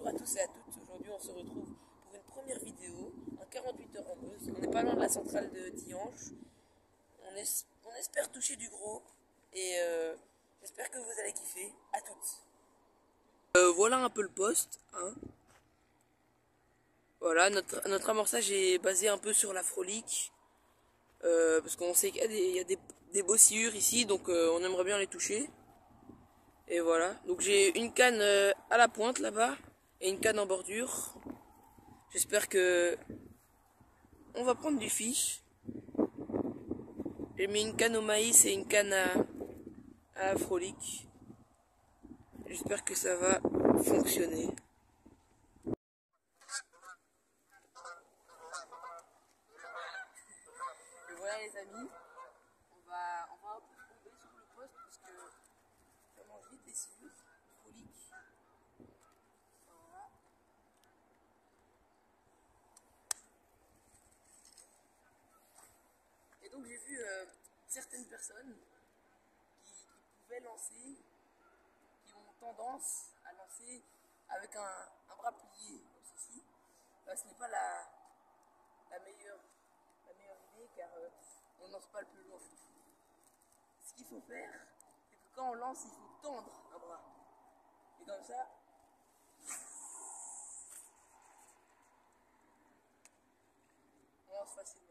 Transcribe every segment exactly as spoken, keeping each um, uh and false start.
Bonjour à tous et à toutes, aujourd'hui on se retrouve pour une première vidéo en quarante-huit heures en Meuse. On n'est pas loin de la centrale de Tihange. On, es on espère toucher du gros et euh, j'espère que vous allez kiffer. À toutes. Euh, voilà un peu le poste. Hein. Voilà, notre, notre amorçage est basé un peu sur la frolique. Euh, parce qu'on sait qu'il y a des, il y a des, des beaux sciures ici, donc euh, on aimerait bien les toucher. Et voilà, donc j'ai une canne euh, à la pointe là-bas et une canne en bordure. J'espère que on va prendre du fiche. J'ai mis une canne au maïs et une canne à, à la frolique. J'espère que ça va fonctionner. Et voilà les amis, on va, on va un peu tomber sur le poste parce que ça mange vite les sciures, frolique. Voilà. Et donc j'ai vu euh, certaines personnes qui, qui pouvaient lancer, qui ont tendance à lancer avec un, un bras plié comme ceci. Bah, ce n'est pas la, la, meilleure, la meilleure idée car euh, on ne lance pas le plus loin. Ce qu'il faut faire, c'est que quand on lance, il faut tendre un bras. Et comme ça, on lance facilement.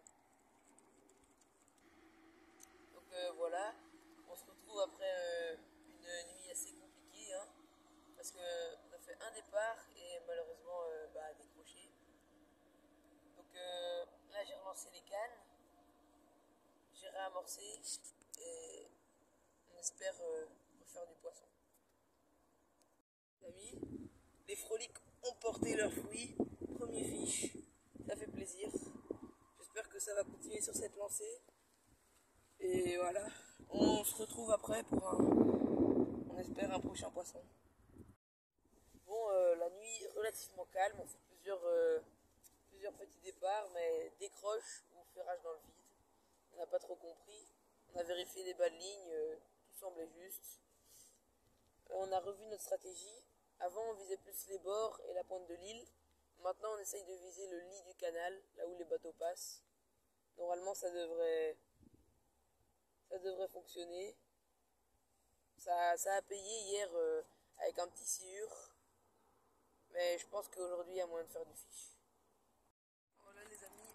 Donc euh, voilà, on se retrouve après euh, une nuit assez compliquée, hein, parce qu'on a fait un départ et malheureusement euh, bah, décroché. Donc euh, là j'ai relancé les cannes, j'ai réamorcé et on espère euh, refaire du poisson. Les amis, les froliques ont porté leurs fruits, premier fiche, ça fait plaisir. J'espère que ça va continuer sur cette lancée. Et voilà, on se retrouve après pour un, on espère un prochain poisson. Bon, euh, la nuit relativement calme, on fait plusieurs, euh, plusieurs petits départs, mais décroche ou ferrage dans le vide. On n'a pas trop compris. On a vérifié des balles lignes, euh, tout semblait juste. Euh, on a revu notre stratégie. Avant, on visait plus les bords et la pointe de l'île. Maintenant, on essaye de viser le lit du canal, là où les bateaux passent. Normalement, ça devrait, ça devrait fonctionner. Ça, ça a payé hier euh, avec un petit sciure. Mais je pense qu'aujourd'hui, il y a moyen de faire du fiche. Voilà les amis.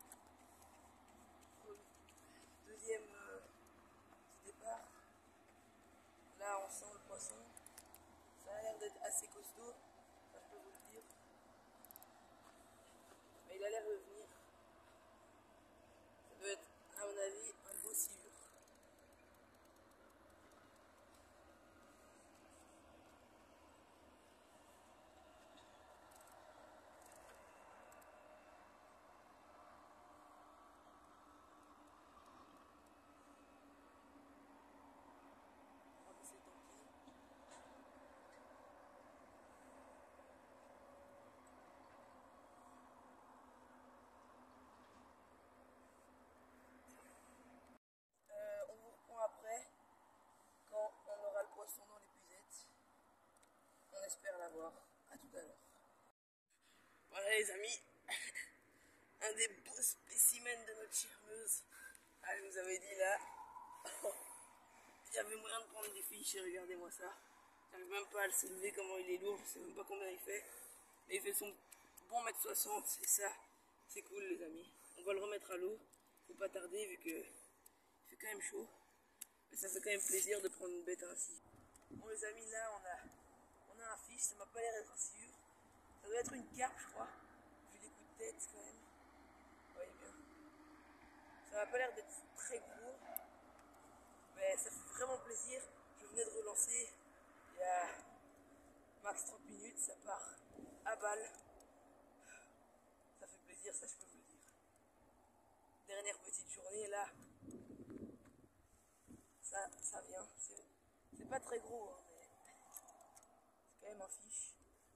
Deuxième euh, petit départ. Là, on sent le poisson. Ça a l'air d'être assez costaud. Ça, je peux vous le dire. Mais il a l'air de venir. Ça doit être, à mon avis, un beau sciure. Euh, on vous reprend après, quand on aura le poisson dans l'épuisette. On espère l'avoir. À tout à l'heure. Voilà les amis, un des beaux spécimens de notre charmeuse. Ah, je vous avais dit là, il y avait moyen de prendre des fiches et regardez-moi ça. J'arrive même pas à le soulever comment il est lourd, je sais même pas combien il fait. Mais il fait son bon mètre soixante, c'est ça. C'est cool les amis. On va le remettre à l'eau, faut pas tarder vu que il fait quand même chaud. Mais ça fait quand même plaisir de prendre une bête ainsi. Bon les amis, là on a, on a un fiche, ça m'a pas l'air d'être sûr. Ça doit être une carpe je crois. Vu les coups de tête quand même. Vous voyez bien. Ça m'a pas l'air d'être très gros. Mais ça fait vraiment plaisir. Je venais de relancer il y a max trente minutes, ça part à balle. Ça fait plaisir, ça je peux vous le dire. Dernière petite journée là. Ça, ça vient. C'est pas très gros, hein, mais c'est quand même un fiche.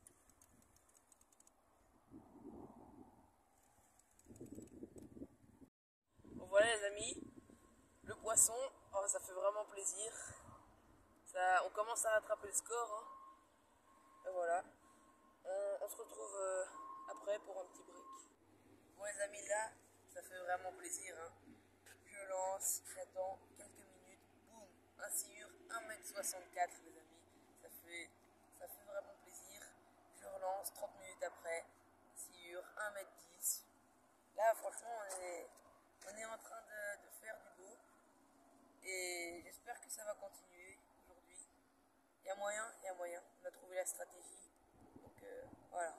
Bon voilà les amis, le poisson, oh, ça fait vraiment plaisir. Ça, on commence à rattraper le score. Hein. Et voilà. On, on se retrouve petit break. Bon les amis, là, ça fait vraiment plaisir. Hein. Je lance, j'attends quelques minutes, boum, un sciure, un mètre soixante-quatre les amis. Ça fait, ça fait vraiment plaisir. Je relance trente minutes après, sciure, un mètre dix. Là franchement on est, on est en train de, de faire du beau. Et j'espère que ça va continuer aujourd'hui. Il y a moyen, il y a moyen. On a trouvé la stratégie. Donc euh, voilà.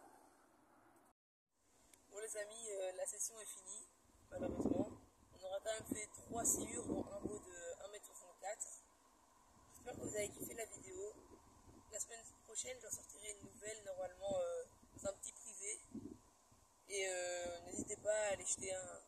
Bon les amis, euh, la session est finie, malheureusement. On aura quand même fait trois sciures, dont un beau de un mètre soixante-quatre. J'espère que vous avez kiffé la vidéo. La semaine prochaine, j'en sortirai une nouvelle, normalement, euh, dans un petit privé. Et euh, n'hésitez pas à aller jeter un,